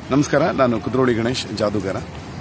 ನಮಸ್ಕಾರ, ನಾನು ಕುದ್ರೋಳಿ ಗಣೇಶ್, ಜಾದೂಗಾರ.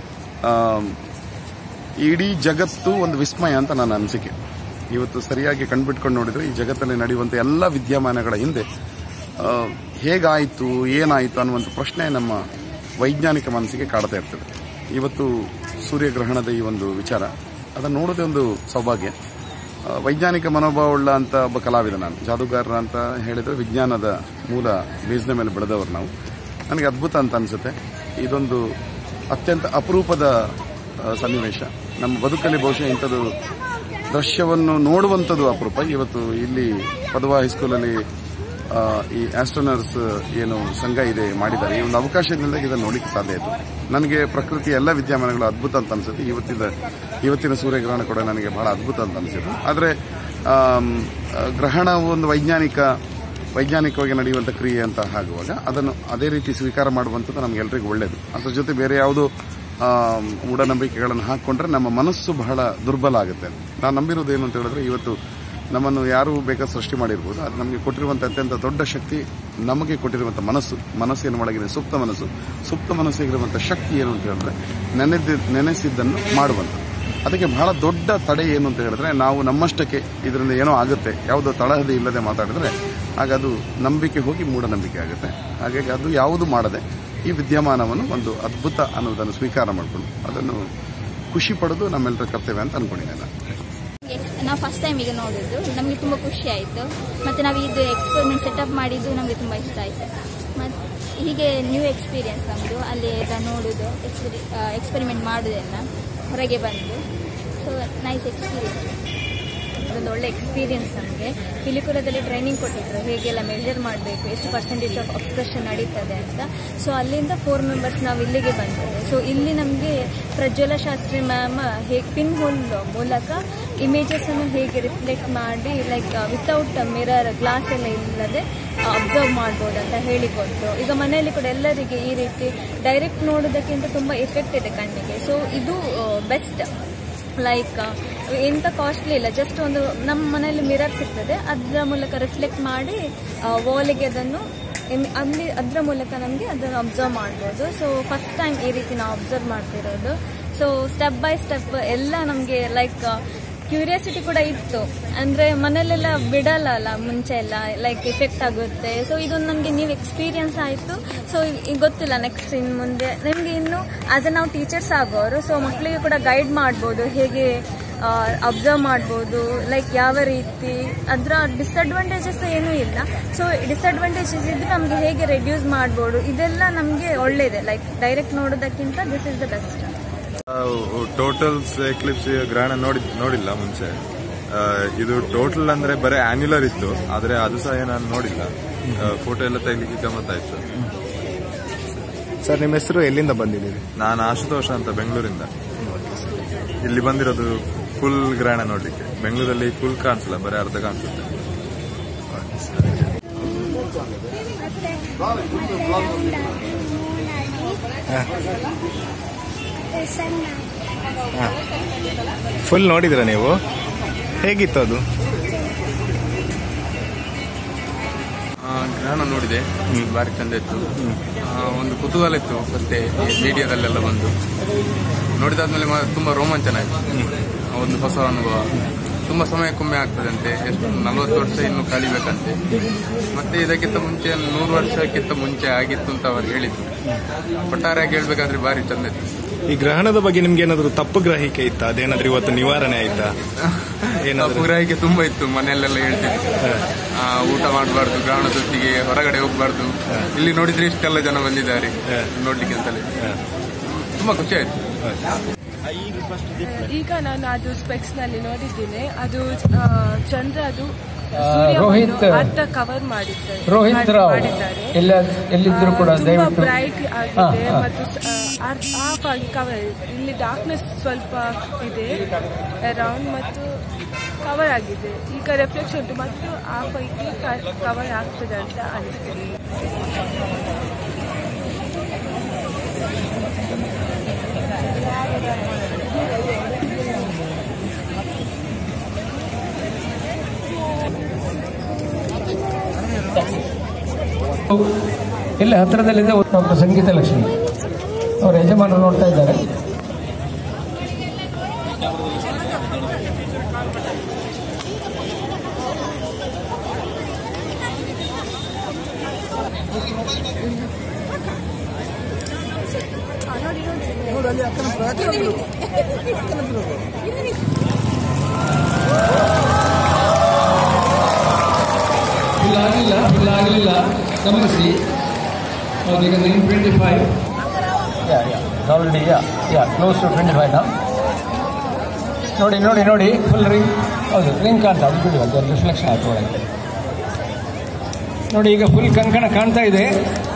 ಇಡೀ ಜಗತ್ತು ಒಂದು ವಿಸ್ಮಯ ಅಂತ ನನ್ನ ಅನಿಸಿಕೆ. ಇವತ್ತು ಸರಿಯಾಗಿ ಕಣ್ಬಿಟ್ಕೊಂಡು ನೋಡಿದ್ರೆ ಈ ಜಗತ್ತಲ್ಲಿ ನಡೆಯುವಂಥ ಎಲ್ಲ ವಿದ್ಯಮಾನಗಳ ಹಿಂದೆ ಹೇಗಾಯಿತು, ಏನಾಯಿತು ಅನ್ನುವಂಥ ಪ್ರಶ್ನೆ ನಮ್ಮ ವೈಜ್ಞಾನಿಕ ಮನಸ್ಸಿಗೆ ಕಾಡ್ತಾ ಇರ್ತದೆ. ಇವತ್ತು ಸೂರ್ಯಗ್ರಹಣದ ಈ ಒಂದು ವಿಚಾರ ಅದನ್ನು ನೋಡೋದೇ ಒಂದು ಸೌಭಾಗ್ಯ. ವೈಜ್ಞಾನಿಕ ಮನೋಭಾವವುಳ್ಳ ಅಂತ ಒಬ್ಬ ಕಲಾವಿದ ನಾನು, ಜಾದೂಗಾರರ ಅಂತ ಹೇಳಿದರೆ ವಿಜ್ಞಾನದ ಮೂಲ ಬೇಸ್ನ ಮೇಲೆ ಬೆಳೆದವರು ನಾವು. ನನಗೆ ಅದ್ಭುತ ಅಂತ ಅನಿಸುತ್ತೆ. ಇದೊಂದು ಅತ್ಯಂತ ಅಪರೂಪದ ಸನ್ನಿವೇಶ. ನಮ್ಮ ಬದುಕಲ್ಲಿ ಬಹುಶಃ ಇಂಥದ್ದು ದೃಶ್ಯವನ್ನು ನೋಡುವಂಥದ್ದು ಅಪರೂಪ. ಇವತ್ತು ಇಲ್ಲಿ ಪದವಾ ಹೈಸ್ಕೂಲಲ್ಲಿ ಈ ಆಸ್ಟ್ರೋನರ್ಸ್ ಏನು ಸಂಘ ಇದೆ ಮಾಡಿದ್ದಾರೆ. ಈ ಒಂದು ಅವಕಾಶದಿಂದ ಇದನ್ನು ನೋಡಲಿಕ್ಕೆ ಸಾಧ್ಯ ಆಯಿತು. ನನಗೆ ಪ್ರಕೃತಿಯ ಎಲ್ಲ ವಿದ್ಯಮಾನಗಳು ಅದ್ಭುತ ಅಂತ ಅನಿಸುತ್ತೆ. ಇವತ್ತಿನ ಸೂರ್ಯಗ್ರಹಣ ಕೂಡ ನನಗೆ ಬಹಳ ಅದ್ಭುತ ಅಂತ ಅನಿಸಿತು. ಆದರೆ ಗ್ರಹಣ ಒಂದು ವೈಜ್ಞಾನಿಕವಾಗಿ ನಡೆಯುವಂಥ ಕ್ರಿಯೆ ಅಂತ ಆಗುವಾಗ ಅದನ್ನು ಅದೇ ರೀತಿ ಸ್ವೀಕಾರ ಮಾಡುವಂಥದ್ದು ನಮಗೆಲ್ಲರಿಗೂ ಒಳ್ಳೆಯದು. ಅದ್ರ ಜೊತೆ ಬೇರೆ ಯಾವುದೋ ಮೂಢನಂಬಿಕೆಗಳನ್ನು ಹಾಕ್ಕೊಂಡ್ರೆ ನಮ್ಮ ಮನಸ್ಸು ಬಹಳ ದುರ್ಬಲ ಆಗುತ್ತೆ. ನಾನು ನಂಬಿರೋದು ಏನು ಅಂತ ಹೇಳಿದ್ರೆ, ಇವತ್ತು ನಮ್ಮನ್ನು ಯಾರು ಬೇಕಾದ ಸೃಷ್ಟಿ ಮಾಡಿರ್ಬೋದು, ಅದು ನಮಗೆ ಕೊಟ್ಟಿರುವಂಥ ಅತ್ಯಂತ ದೊಡ್ಡ ಶಕ್ತಿ ನಮಗೆ ಕೊಟ್ಟಿರುವಂಥ ಮನಸ್ಸಿನ ಒಳಗಿದೆ ಸುಪ್ತ ಮನಸ್ಸಿಗಿರುವಂಥ ಶಕ್ತಿ ಏನು ಅಂತ ಹೇಳಿದ್ರೆ ನೆನೆಸಿದ್ದನ್ನು ಮಾಡುವಂಥದ್ದು. ಅದಕ್ಕೆ ಬಹಳ ದೊಡ್ಡ ತಡೆ ಏನು ಅಂತ ಹೇಳಿದ್ರೆ, ನಾವು ನಮ್ಮಷ್ಟಕ್ಕೆ ಇದರಿಂದ ಏನೋ ಆಗುತ್ತೆ, ಯಾವುದೋ ತಳಹದಿ ಇಲ್ಲದೆ ಮಾತಾಡಿದ್ರೆ ಆಗ ಅದು ನಂಬಿಕೆ ಹೋಗಿ ಮೂಢನಂಬಿಕೆ ಆಗುತ್ತೆ. ಹಾಗಾಗಿ ಅದು ಯಾವುದು ಮಾಡದೆ ಈ ವಿದ್ಯಮಾನವನ್ನು ಒಂದು ಅದ್ಭುತ ಅನ್ನೋದನ್ನು ಸ್ವೀಕಾರ ಮಾಡಿಕೊಂಡು ಅದನ್ನು ಖುಷಿ ಪಡೋದು ನಮ್ಮೆಲ್ಲರ ಕರ್ತವ್ಯ ಅಂತ ಅನ್ಕೊಂಡಿದ್ದೇನೆ. ನಾವು ಫಸ್ಟ್ ಟೈಮ್ ಈಗ ನೋಡಿದ್ದು, ನಮಗೆ ತುಂಬ ಖುಷಿ ಆಯಿತು. ಮತ್ತು ನಾವು ಇದು ಎಕ್ಸ್ಪೆರಿಮೆಂಟ್ ಸೆಟಪ್ ಮಾಡಿದ್ದು ನಮಗೆ ತುಂಬ ಇಷ್ಟ ಆಯಿತು. ಮತ್ತು ಹೀಗೆ ನ್ಯೂ ಎಕ್ಸ್ಪೀರಿಯನ್ಸ್ ನಮ್ಮದು, ಅಲ್ಲಿ ಎಲ್ಲ ನೋಡೋದು, ಎಕ್ಸ್ಪೆರಿಮೆಂಟ್ ಮಾಡೋದೆಲ್ಲ ಹೊರಗೆ ಬಂದು. ಸೊ ನೈಸ್ ಎಕ್ಸ್ಪೀರಿಯನ್ಸ್, ಅದೊಂದು ಒಳ್ಳೆ ಎಕ್ಸ್ಪೀರಿಯನ್ಸ್. ನಮಗೆ ಪಿಲಿಕುಲದಲ್ಲಿ ಟ್ರೈನಿಂಗ್ ಕೊಟ್ಟಿದ್ರು, ಹೇಗೆಲ್ಲ ಮೆಜರ್ ಮಾಡಬೇಕು, ಎಷ್ಟು ಪರ್ಸೆಂಟೇಜ್ ಆಫ್ ಅಬ್ಸ್ಟ್ರಕ್ಷನ್ ನಡೀತದೆ ಅಂತ. ಸೊ ಅಲ್ಲಿಂದ 4 ಮೆಂಬರ್ಸ್ ನಾವು ಇಲ್ಲಿಗೆ ಬಂದಿದ್ದೇವೆ. ಸೊ ಇಲ್ಲಿ ನಮಗೆ ಪ್ರಜ್ವಲ ಶಾಸ್ತ್ರಿ ಮ್ಯಾಮ್ ಹೇಗೆ ಪಿನ್ ಹೋಲ್ ಮೂಲಕ ಇಮೇಜಸ್ ಅನ್ನು ಹೇಗೆ ರಿಫ್ಲೆಕ್ಟ್ ಮಾಡಿ, ಲೈಕ್ ವಿತೌಟ್ ಮಿರರ್, ಗ್ಲಾಸ್ ಎಲ್ಲ ಇಲ್ಲದೆ ಅಬ್ಸರ್ವ್ ಮಾಡ್ಬೋದು ಅಂತ ಹೇಳಿಕೊಟ್ರು. ಈಗ ಮನೆಯಲ್ಲಿ ಕೂಡ ಎಲ್ಲರಿಗೆ ಈ ರೀತಿ ಡೈರೆಕ್ಟ್ ನೋಡೋದಕ್ಕಿಂತ ತುಂಬ ಎಫೆಕ್ಟ್ ಇದೆ ಕಣ್ಣಿಗೆ. ಸೊ ಇದು ಬೆಸ್ಟ್. ಲೈಕ್ ಎಂತ ಕಾಸ್ಟ್ಲಿ ಇಲ್ಲ, ಜಸ್ಟ್ ಒಂದು ನಮ್ಮ ಮನೆಯಲ್ಲಿ ಮಿರರ್ ಸಿಗ್ತದೆ, ಅದರ ಮೂಲಕ ರಿಫ್ಲೆಕ್ಟ್ ಮಾಡಿ ವಾಲಿಗೆ ಅದನ್ನು ಅದರ ಮೂಲಕ ನಮಗೆ ಅದನ್ನು ಅಬ್ಸರ್ವ್ ಮಾಡ್ಬೋದು. ಸೊ ಫಸ್ಟ್ ಟೈಮ್ ಈ ರೀತಿ ನಾವು ಅಬ್ಸರ್ವ್ ಮಾಡ್ತಿರೋದು. ಸೊ ಸ್ಟೆಪ್ ಬೈ ಸ್ಟೆಪ್ ಎಲ್ಲ ನಮಗೆ ಲೈಕ್ ಕ್ಯೂರಿಯಾಸಿಟಿ ಕೂಡ ಇತ್ತು. ಅಂದರೆ ಮನೇಲೆಲ್ಲ ಬಿಡಲ್ಲ ಮುಂಚೆ ಎಲ್ಲ, ಲೈಕ್ ಎಫೆಕ್ಟ್ ಆಗುತ್ತೆ. ಸೊ ಇದೊಂದು ನಮಗೆ ನ್ಯೂ ಎಕ್ಸ್ಪೀರಿಯನ್ಸ್ ಆಯಿತು. ಸೊ ಈಗ ಗೊತ್ತಿಲ್ಲ ನೆಕ್ಸ್ಟ್ ಇನ್ನು ಮುಂದೆ ನಮಗೆ ಇನ್ನು ಆಸ್ ನಾವು ಟೀಚರ್ಸ್ ಆಗೋರು, ಸೊ ಮಕ್ಕಳಿಗೆ ಕೂಡ ಗೈಡ್ ಮಾಡ್ಬೋದು, ಹೇಗೆ ಅಬ್ಸರ್ವ್ ಮಾಡ್ಬೋದು, ಲೈಕ್ ಯಾವ ರೀತಿ. ಅದರ ಡಿಸ್ಅಡ್ವಾಂಟೇಜಸ್ ಏನೂ ಇಲ್ಲ. ಸೊ ಡಿಸ್ಅಡ್ವಾಂಟೇಜಸ್ ಇದ್ರೆ ನಮಗೆ ಹೇಗೆ ರೆಡ್ಯೂಸ್ ಮಾಡ್ಬೋದು, ಇದೆಲ್ಲ ನಮಗೆ ಒಳ್ಳೆಯದೆ. ಲೈಕ್ ಡೈರೆಕ್ಟ್ ನೋಡೋದಕ್ಕಿಂತ this is the best. Totals eclipse ಗ್ರಹಣ ನೋಡಿಲ್ಲ ಮುಂಚೆ. ಇದು ಟೋಟಲ್ ಅಂದ್ರೆ ಬರೀ ಆನ್ಯುಲರ್ ಇತ್ತು, ಆದ್ರೆ ಅದು ಸಹ ನಾನು ನೋಡಿಲ್ಲ. ಫೋಟೋ ಎಲ್ಲ ತೆಗಿಲಿಕ್ಕೆ ಗಮ್ಮತ್ತಾಯ್ತು. ಸರ್, ನಿಮ್ಮ ಹೆಸರು, ಎಲ್ಲಿಂದ ಬಂದಿದ್ದೀರಿ? ನಾನು ಆಶುತೋಷ ಅಂತ, ಬೆಂಗಳೂರಿಂದ. ಇಲ್ಲಿ ಬಂದಿರೋದು ಫುಲ್ ಗ್ರಹಣ ನೋಡ್ಲಿಕ್ಕೆ. ಬೆಂಗಳೂರಲ್ಲಿ ಫುಲ್ ಕಾಣಿಸಲ್ಲ, ಬರೀ ಅರ್ಧ ಕಾಣಿಸುತ್ತೆ. ಫುಲ್ ನೋಡಿದ್ರ ನೀವು? ಹೇಗಿತ್ತು ಅದು? ಗ್ರಹಣ ನೋಡಿದೆ, ಭಾರಿ ಚಂದ ಇತ್ತು. ಒಂದು ಕುತೂಹಲ ಇತ್ತು, ಮತ್ತೆ ಮೀಡಿಯಾದಲ್ಲೆಲ್ಲ ಬಂದು ನೋಡಿದಾದ್ಮೇಲೆ ತುಂಬಾ ರೋಮಾಂಚನ ಆಯಿತು. ಒಂದು ಹೊಸ ಅನುಭವ. ತುಂಬಾ ಸಮಯಕ್ಕೊಮ್ಮೆ ಆಗ್ತದಂತೆ, ಎಷ್ಟು 40 ವರ್ಷ ಇನ್ನು ಕಲಿಬೇಕಂತೆ. ಮತ್ತೆ ಇದಕ್ಕಿಂತ ಮುಂಚೆ 100 ವರ್ಷಕ್ಕಿಂತ ಮುಂಚೆ ಆಗಿತ್ತು ಅಂತ ಅವರು ಹೇಳಿದ್ರು. ಒಟ್ಟಾರೆಯಾಗಿ ಹೇಳ್ಬೇಕಾದ್ರೆ ಭಾರಿ ಚಂದ ಇತ್ತು. ಈ ಗ್ರಹಣದ ಬಗ್ಗೆ ನಿಮ್ಗೆ ಏನಾದ್ರು ತಪ್ಪು ಗ್ರಹಿಕೆ ಇತ್ತಾ? ಅದೇನಾದ್ರೂ ಇವತ್ತು ನಿವಾರಣೆ ಆಯ್ತಾ? ತಪ್ಪು ಗ್ರಹಿಕೆ ತುಂಬಾ ಇತ್ತು. ಮನೆಯಲ್ಲೆಲ್ಲ ಹೇಳ್ತಿದ್ರು, ಊಟ ಮಾಡಬಾರ್ದು, ಗ್ರಹಣದೊತ್ತಿಗೆ ಹೊರಗಡೆ ಹೋಗ್ಬಾರ್ದು. ಇಲ್ಲಿ ನೋಡಿದ್ರೆ ಇಷ್ಟೆಲ್ಲ ಜನ ಬಂದಿದ್ದಾರೆ ನೋಡ್ಲಿಕ್ಕೆ ಅಂತಲೇ ತುಂಬಾ ಖುಷಿ ಆಯ್ತು. ಈಗ ನಾನು ಅದು ಸ್ಪೆಕ್ಸ್ ನಲ್ಲಿ ನೋಡಿದ್ದೀನಿ. ಅದು ಚಂದ್ರ, ಅದು ಅರ್ಧ ಕವರ್ ಮಾಡಿದ್ದಾರೆ. ತುಂಬಾ ಬ್ರೈಟ್ ಆಗಿದೆ ಮತ್ತು ಹಾಫ್ ಆಗಿ ಕವರ್. ಇಲ್ಲಿ ಡಾರ್ಕ್ನೆಸ್ ಸ್ವಲ್ಪ ಇದೆ ಅರೌಂಡ್, ಮತ್ತು ಕವರ್ ಆಗಿದೆ. ಈಗ ರಿಫ್ಲೆಕ್ಷನ್ ಉಂಟು ಮತ್ತು ಹಾಫ್ ಆಗಿ ಕವರ್ ಆಗ್ತದೆ ಅಂತ ಅನಿಸ್ತದೆ. ಇಲ್ಲಿ ಹತ್ತಿರದಲ್ಲಿದೆ ಡಾಕ್ಟರ್ ಸಂಗೀತ ಲಕ್ಷ್ಮಿ ಅವರ ಯಜಮಾನರು ನೋಡ್ತಾ ಇದ್ದಾರೆ. ಆಗಲಿಲ್ಲ ಗಮನಿಸಿ. ಈಗ 9:25 ಆಲ್ರೆಡಿ ಕ್ಲೋಸ್ ಟು 25 ನೋಡಿ ಫುಲ್ ರಿಂಗ್. ಹೌದು ರಿಂಗ್ ಕಾಣ್ತಾ ಅದು ಬಿಡಿ, ಅದು ರಿಫ್ಲೆಕ್ಷನ್ ಆಯ್ತು ಒಳಗೆ ನೋಡಿ. ಈಗ ಫುಲ್ ಕಂಕಣ ಕಾಣ್ತಾ ಇದೆ.